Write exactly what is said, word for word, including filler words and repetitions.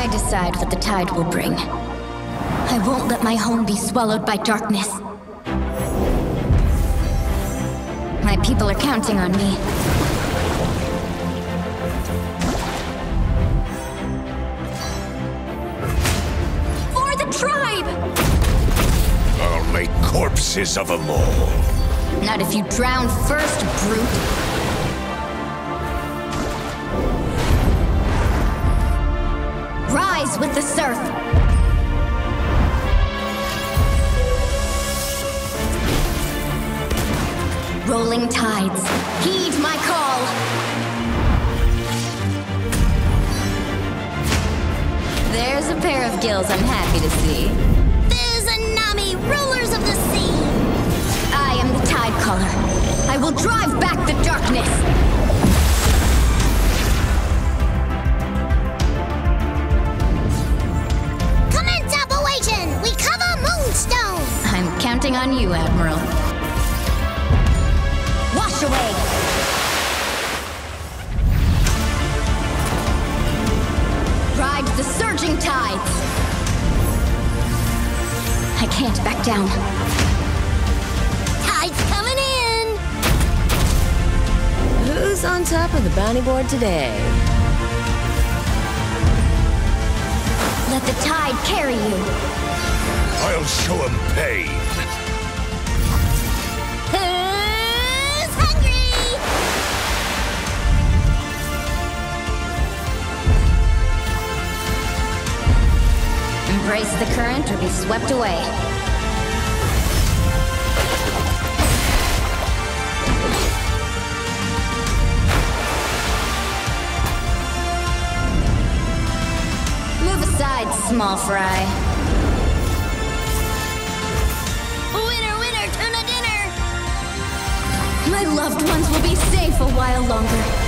I decide what the tide will bring. I won't let my home be swallowed by darkness. My people are counting on me. For the tribe! I'll make corpses of them all. Not if you drown first, brute. Rise with the surf! Rolling tides, heed my call! There's a pair of gills I'm happy to see. There's a Nami, rulers of the sea! I am the Tide Caller. I will drive back the darkness! Commence operation! We cover Moonstone! I'm counting on you, Admiral. Wash away! Ride the surging tides! I can't back down. Tide's coming in! Who's on top of the bounty board today? Let the tide carry you. I'll show them pain. Who's hungry? Embrace the current or be swept away. Move aside, small fry. Winner, winner, tuna dinner! My loved ones will be safe a while longer.